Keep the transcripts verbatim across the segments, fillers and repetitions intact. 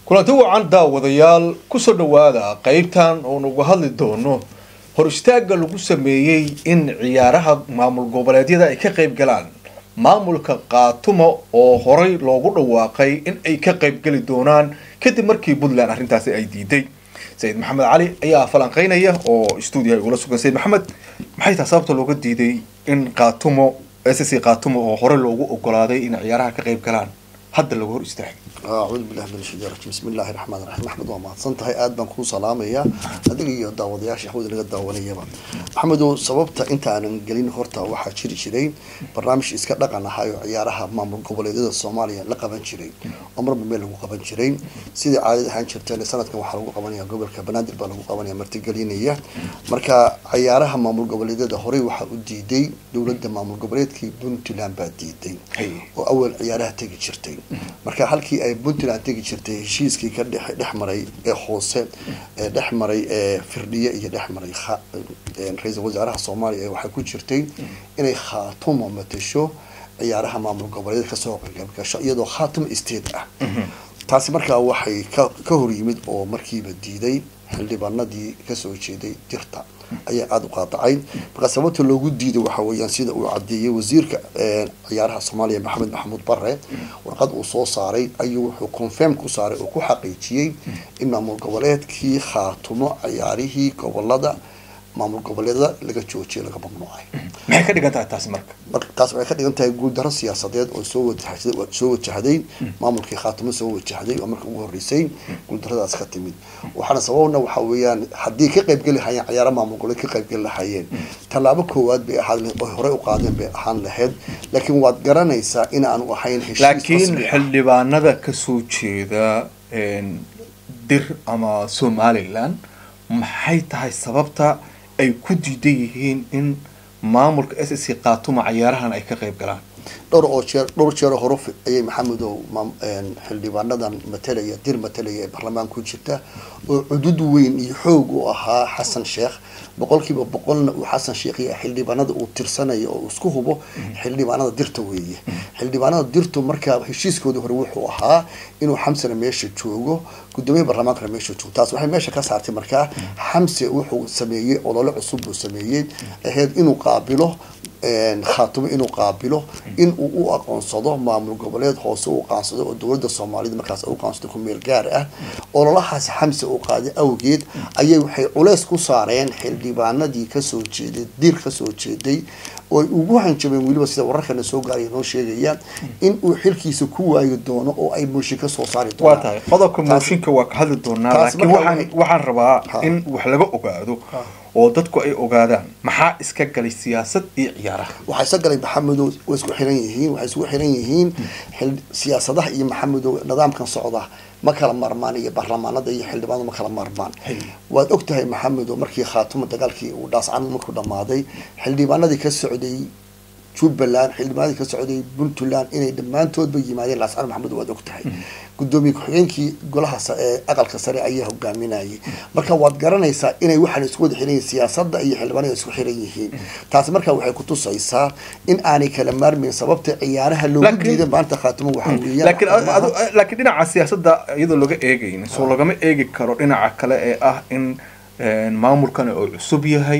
kulanti wacan daawadayaal kusoo dhawaada qaybtan oo nagu hadli doono hor istaaga lagu sameeyay in ciyaaraha maamul goboleedyada ay ka qayb galaan maamulka qaatumo oo horay loogu dhawaaqay in ay ka qayb gali doonaan kadib markii Puntland arrintaasi ay diiday. Sayid Maxamed Cali ayaa falanqeynaya oo stuudiyo ula sugan. Sayid Maxamed, maxay tahay sababta looga diiday in qaatumo S S C qaatumo oo horay loogu ogolaaday in ciyaaraha ka qayb galaan hadda lagu hor istaagay؟ أعوذ بالله من الشيطان الرجيم بسم الله الرحمن الرحيم محمد وما صنت هاي آدم كون سلامة يا هذيك الدعوة يا شيخ ودي الدعوة يا محمد سببت أنت عن جلين هرتا واحد شري شرين برنامج إسكت لك أنا هاي عيارها ما من قبل يد الصومالية لقبن شرين أمر بميل وقبن شرين سيد عادي هنشرت سنة كم حلو قبني قبل كبنادر بلو قبني مرتجلين إياه مركا عيارها ما من قبل يد هوري واحد دي دولة ما من قبل يد كي بنتلان بعد دي وأول عيارها تيجي شرتين مركا حلكي Puntland tagi jirtay heshiiskii ka dhexmaray ee hoose ee dhexmaray ee firdhiye iyo dhexmaray ra'iisul wasaaraha Soomaaliya waxa ku jirtay inay Khaatumo matasho ciyaaraha maamul goboleed ka soo qayb gasho iyadoo Khaatumo state ah taasi markaa waxay ka hor yimid oo markiiba diiday xildhibaanadii ka soo jeeday dirta ayaa aad u qaatay marka sababta loogu diiday waxa weeyaan sida uu cadeeyay wasiirka ciyaaraha Soomaaliya Maxamed Maxamuud Barre warqad uu soo saaray ayuu wuxuu confirm ku saaray oo ku xaqiijiyay in maamul goboleedkii Khaatumo ciyaarihii gobolada maamul goboleedada laga joojiyay laga mamnuucay. maxay ka dhigan tahay taas marka marka taas waxay ka dhigan tahay guud darro siyaasadeed oo soo wajahday soo wajahday maamulkii Khaatumo soo wajahday oo markii ugu horeysay guud darradaas ka timid waxaana sababna waxa weeyaan haddii ka qayb gali hayeen ciyaaro maamul goboleed ka qayb gali hayeen talaabo koowaad bay ahayd oo hore u qaadeen bay ahaan lahayd laakiin waad garanaysaa in aan ahayn heshiis laakiin xildhibaanada ka soo jeeda dir ama Somaliland maxay tahay sababta ay ku diiday yihiin in maamulka S S C qaatumo ciyaarahan ay ka qayb galaan dhowr oo jeer dhowr jeer hore ayay maxamedow xildhibaanadan matalaya dir matalaya baarlamaanka ku jirta oo cudud weyn iyo xoog u ahaa Xasan Sheekh boqolkiiba boqolna uu Xasan Sheekh iyo xildhibaanada uu tirsanayo oo isku hubo xildhibaanada dirta weeye xildhibaanada dirtu markaa heshiiskooda hore wuxuu ahaa inuu Xamsana meesha joogo gudoomiyaha baarlamaanka meesha joogo taas waxay meesha ka saartay markaa Xamse wuxuu sameeyay olole cusub uu sameeyay ahayd inuu qaabilo Khaatumo inuu qaabilo in uu u aqoonsado maamul goboleed hoose uu aqoonsado oo dawladda Soomaaliyeed markaas uu aqoonsado ku meel gaar ah oo lolahaas Xamse uu qaaday awgeed ayay waxay culeys ku saareen xildhibaanadii ka soo jeeday dir ka soo jeeday oo ugu hanjabeen waliba sida wararkana soo gaaray noo sheegaya in uu xilkiisa ku waayo doono oo ay mooshin ka soo saari doonaan waa tahay qodobka mooshinka waa ka hadli doonaa laakiin waxaan waxaan rabaa in wax laga ogaado oo dadku ay ogaadaan maxaa iska galay siyaasad iyo ciyaaraha waxa iska galay Maxamedow way isku xiran yihiin waxa isku xiran yihiin siyaasadaha iyo Maxamedow nidaamkan socda ma kala marmaan iyo baarlamaanada iyo xildhibaanada ma kala marmaan waad ogtahay Maxamedow markii Khaatumo dagaalkii uu dhaascan markuu dhamaaday xildhibaanadii ka socday Jubbaland xildhibaanadii ka socday Puntland inay dhamaantoodba yimaadeen Laascan Maxamedow waad ogtahay gudoomiye ku-xigeenkii golaha aqalka sare ayaa hogaaminayay marka waad garanaysaa inay waxaan isku wada xiran yihiin siyaasadda iyo xildhibaanada isku xiran yihiin taas marka waxay ku tusaysaa in aanay kala maarmin sababta ciyaaraha loogu diiday maanta Khaatumo waxa weeyaan laakiin laakiin dhinaca siyaasadda iyadoo laga eegayna soo lagama eegi karo dhinaca kale ee ah in maamulkan uu cusub yahay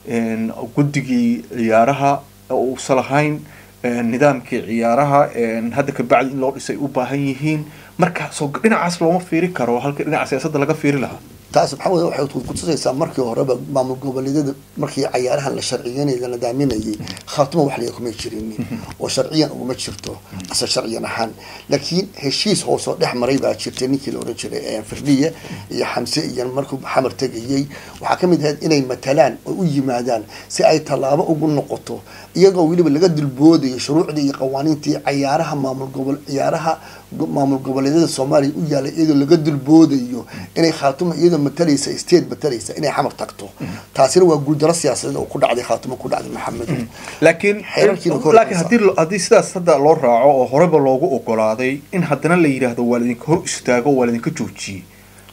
guddigii ciyaaraha uu salahayn nidaamkii ciyaaraha hadda ka bacdi in loo dhisay u baahan yihiin marka soo dhinacaas looma fiiri karo halka dhinaca siyaasadda laga fiiri lahaa taas maxamed waxay ku tusaysaa markii horeba maamul goboleedyada markii ciyaarahan la sharciyeynayay la daaminayay Khaatumo wax la kuma jirin oo sharciyan uma jirto asal sharciyan ahaan laakiin heshiis hoos oo dhexmaray baa jirtay ninkii la oran jiray ee Firdhiye iyo Xamse iyo markuu xamar tagayay waxa kamid ahayd inay matalaan oo u yimaadaan si ay talaabo ugu noqoto iyagoo waliba laga dilbooday shuruucdii iyo qawaaniintii ciyaaraha maamul gobol ciyaaraha maamul goboleedyada Soomaaliya u yaalay iyadoo laga dilboodayo inay Khaatumo iyadoo matalaysa state matalaysa inay xamar tagto taasina waa guul darro siyaasadeed oo ku dhacday Khaatumo ku dhacday Maxamed laakiin laakiin hadii hadii sidaas hadda loo raaco oo horeba loogu ogolaaday in haddana la yiraahdo waalidinka hor istaago waalidinka joojiyay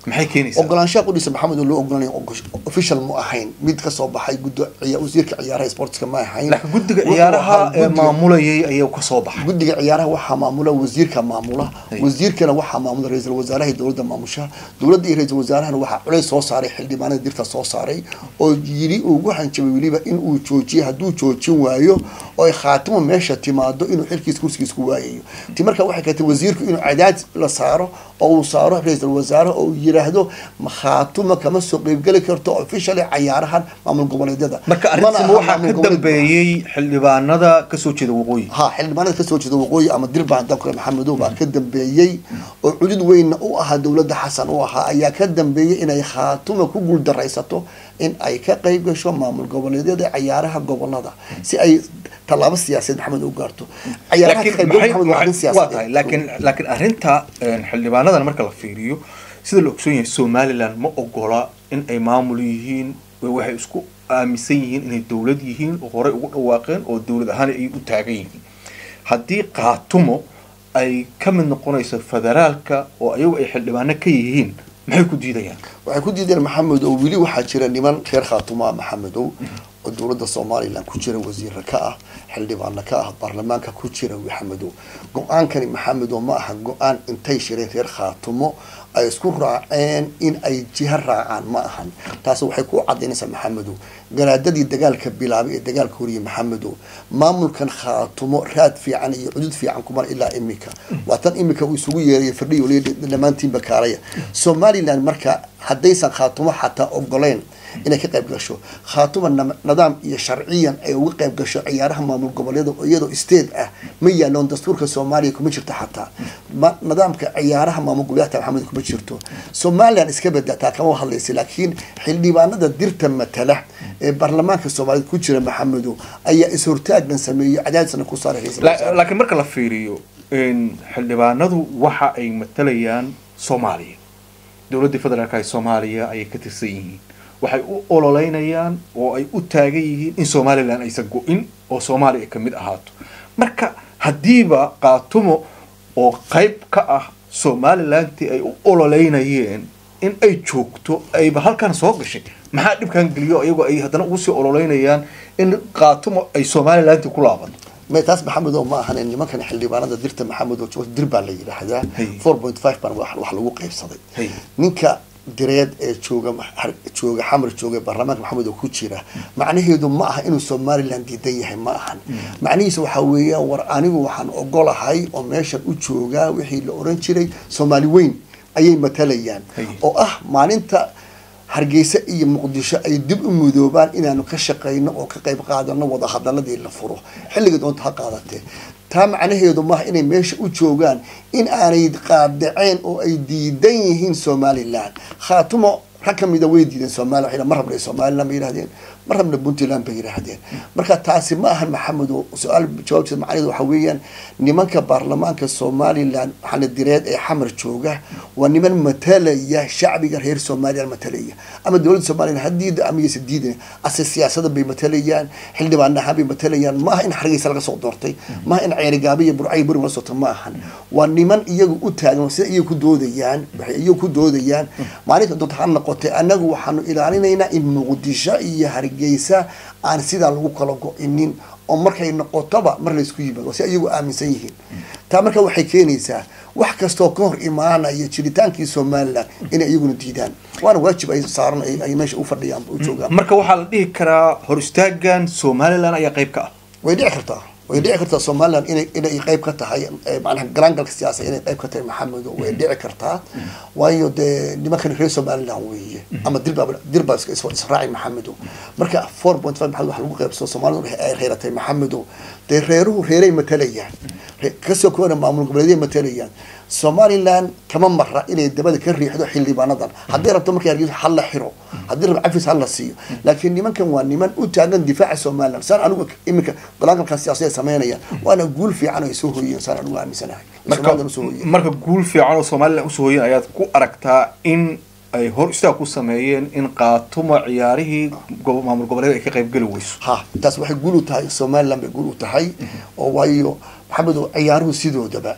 maxay keenaysaa ogolaanshaha qudhiisa maxamed oo loo ogolaanay official ma ahayn mid ka soo baxay guddo ciyaar wasiirka ciyaaraha sportska ma ahayn laakiin guddiga ciyaaraha ee maamulayay ayaa ka soo baxay guddiga ciyaaraha waxaa maamula wasiirka maamula wasiirkana waxaa maamula ra'iisul wasaaraha dowladda maamusha dowladda iyo ra'iisul wasaarahana waxaa culays soo saaray xildhibaanada dirta soo saaray oo yiri ugu hanjabay waliba in uu joojiyo hadduu joojin waayo oo ay khaatimo meesha timaado inuu xilkiisa kursigiisa ku waayayo ti marka waxay ka tahay wasiirku inuu cadaad la saaro oo uu saaro ra'iisul wasaaraha oo yiraahdo ma khaatimo kama soo qayb gali karto officially ciyaarahan maamul goboleedyada marka arrintan waxa ka dambeeyay xildhibaanada ka soo jeeda waqooyi ha xildhibaanada ka soo jeeda waqooyi ama dirbaan dalka maxamed oo baa ka dambeeyay oo cudud weyn u ahaa dowladda xasan oo ahaa ayaa ka dambeeyay inay khaatimo ku guul daraysato in ay ka qayb gasho maamul goboleedyada ciyaaraha gobolada si ay talaabo siyaasadeed maxamed u gaarto ciyaaraha ka qayb maxamed waa siyaasadeed laakiin laakiin arrinta xildhibaanadan marka la fiiriyo sida la ogsoon yahay Somaliland ma ogola in ay maamul yihiin waxay isku aaminsan yihiin inay dawlad yihiin oo hore ugu dhawaaqeen oo dawlad ahaan ay u taagan yihiin haddii qaatumo ay ka mid noqonayso federaalka oo ayagu ay xildhibaano ka yihiin maxay ku diidayaan waxay ku diideen maxamed oo wili waxaa jira niman reer khaatuma maxamed oo dowladda Soomaaliland ku jira wasiir ka ah xildhibaano ka ah baarlamaanka ku jira maxamed oo go'aankani maxamed oo ma aha go'aan intay shireen reer khaatumo ay isku raaceen in ay jiha raacaan ma ahan taas waxay ku cadeynaysaa maxamed oo garaadadii dagaalka bilaabay ee dagaalka horiyay maxamed oo maamulkan khaatumo raad fiican iyo cudud fiican kuma ilaa imika waatan imika uu isugu yeeray fadhiyo dhamaantiin bakaalaya Somaliland marka haddaysan khaatumo xataa ogoleen inay ka qayb gasho khaatuma nidaam iyo sharciyan ay uga qayb gasho ciyaaraha maamul goboleedyada iyadoo state ah ma yaalon dastuurka Soomaaliya kuma jirto xataa nidaamka ciyaaraha maamul goboleedyada maxamed kuma jirto Somaliland iska badata kama hadlaysa laakiin xildhibaanada dirta matala ee baarlamaanka Soomaaliya ku jira maxamed ayaa is hortaagan sameeyay cadaadisna ku saaray laakiin marka la fiiriyo in xildhibaanadu waxa ay matalayaan Soomaaliya dowladda federaalka ee Soomaaliya ay ka tirsan yihiin waxay u ololeynayaan oo ay u taagan yihiin in Somaliland aysan go'in oo Soomaaliya ka mid ahaato marka hadiiba qaatumo oo qayb ka ah Somaliland ay u ololeynayeen in ay joogto ay halkan soo gashay maxaa dhibkan galiyo ayagu ay hadana ugu soo ololeynayaan in qaatumo ay Somaliland ku laabato ما تاس محمد أو ما هن إني ما كان حلي بانا درت محمد أو شوف درب على يلا هذا four point five بان واحد واحد لو قيف صدق نينكا دريد شوجا شوجا حمر شوجا برلمان محمد أو كوتشيرة معناه يدوم معها إنه Somaliland ديه ما هن معناه سو حويه وراني وحن أقول هاي وماشى وشوجا وحي الأورنجري Somali وين أي مثليان أو أه معناه أنت hargeysa iyo muqdisho ay dib u mudoobaan inaanu ka shaqeyno oo ka qayb qaadano wada hadalladii la furo xilliga doonta ha qaadatee taa macnaheedu ma inay meesha u joogaan in aanay qaadaceen oo ay diidan yihiin Somaliland khaatumo rakamida way diidan Soomaaliya xilli mar rabnay Somaliland ma yiraahdeen mar rabna Puntland bay yiraahdeen marka taasi ma aha maxamed oo su'aal jawaabtiisa macnaheedu waxa weeyaan nimanka baarlamaanka Somaliland waxana direed ee xamar jooga waa niman matalaya shacbiga reer Soomaaliya matalaya ama dawladda Soomaaliya hadii ama yisidiideen asas siyaasadda bay matalayaan xildhibaanaha bay matalayaan ma aha in xargeysa laga soo doortay ma aha in ceerigaabay burcay bur wala soo ma ahan waa niman iyagu u taagan sida iyagu ku doodayaan waxay iyagu ku doodayaan maalinta doonta han noqotay anagu waxaanu ilaalinaynaa in muqdisho iyo hargeysa aan sida lagu kala go'inin oo markay noqotaba mar la isku yimaado si iyagu aaminsan yihiin taa marka waxay keenaysaa wax kasto ka hor imaanaya jiritaankii Somaliland in iyaguna diidaan waana waajib ay saaran ay meesha u fadhiyaan u joogaan marka waxa la dhihi karaa hor istaagan Somaliland ayaa qayb ka ah way dhici kartaa way dhici kartaa Somaliland inay inay qayb ka tahay macnaha garaangalka siyaasadeed inay qayb ka tahay maxamed way dhici kartaa waayo de nimankan reer Somaliland weeye ama dirba dirba iska israaci maxamed marka four point five maxamed wax lagu qaybso Somaliland ay reeratay maxamed de reeruhu reeray matalayaan kasoo koona maamul goboleedyada matalayaan Somaliland kama marra inay dabada ka riixdo xildhibaanadan hadii rabto markay argayso xal la xiro hadii rab cafis hal la siiyo laakiin nimankan waa niman u taagan difaaca Somaliland saan anigu imika golaanka siyaasadeed sameynaya waana guul fiican oo soo hooyeen saan anigu aaminsanahay marka marka guul fiican oo Somaliland u soo hooyeen ayaad ku aragtaa in ay hor istaag ku sameeyeen in qaatumo ciyaarihii maamul goboleed ay ka qayb gali weyso ha taas waxay guul u tahay Somaliland bay guul u tahay oo waayo maxamed oo ciyaaruhu sidoodaba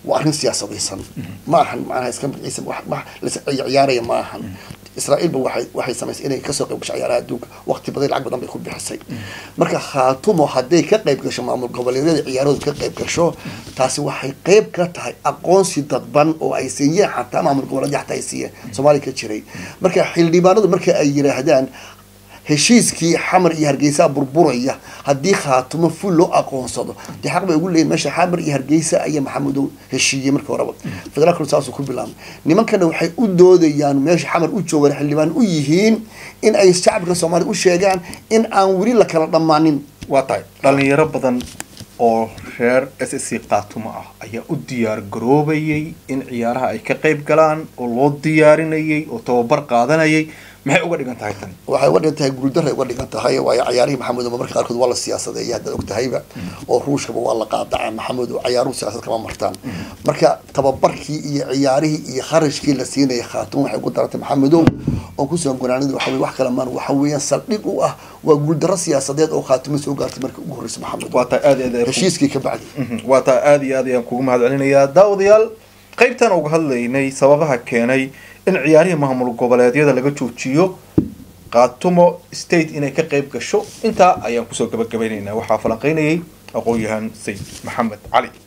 وأرين سياسة ديسان ما هن معناها إسكان بقيس ما لس عيارية ما هن إسرائيل بواحد واحد سميس إنه كسر وش عيارها دوك وقت بدل العقد ضم بيكون بحسي مركا خاتم وحدي كقيب كشو معمول قبل يريد عيارود كقيب كشو تاسي واحد قيب كتاي أقون سيدبان أو أي سيء حتى معمول قبل حتى أي سيء سومالي كتشري مركا حيل ديبانود مركا أي رهدان heshiiskii xamar iyo hargeysa burburaya hadii khaatimo ful loo aqoonsado di xaq bay ugu leeyahay meesha xamar iyo hargeysa ay maxamuud heshiiyay markii hore federaalku saas ku bilaabay nimankana waxay u doodayaan meesha xamar u joogan xildhibaan u yihiin in ay shacabka Soomaaliya u sheegaan in aan wali la kala dhamaanin waa tahay dhalinyaro badan oo reer S S C qaatumo ah ayaa u diyaar garoobayay in ciyaaraha ay ka qayb galaan oo loo diyaarinayay oo tababar qaadanayay maxay uga dhigan tahay tan waxay uga dhigan tahay guuldarro uga dhigan tahay waa ciyaarihii maxamuud marka qaarkood waa la siyaasadeeyay hadda og tahayba oo ruushka waa la qaadacay maxamuud oo ciyaaruhu siyaasad kama martaan marka tababarkii iyo ciyaarihii iyo kharashkii la siinay khaatum waxay ku dartay maxamuud oo ku soo gonaanid waxa way wax kala maan waxa weeyaan saldhig u ah waa guuldarro siyaasadeed oo khaatum soo gaartay markii ugu horeysay maxamuud waa taa aad aad heshiiskii ka bacdi waa taa aad iyo aad ayaan kugu mahadcelinayaa daawadayaal qaybtan uga hadlaynay sababaha keenay in ciyaarihii maamul goboleedyada laga joojiyo qaatumo state inay ka qayb gasho inta ayaan kusoo gabagabaynaynaa waxaa falanqeynayay aqoon-yahan Sayid Maxamed Cali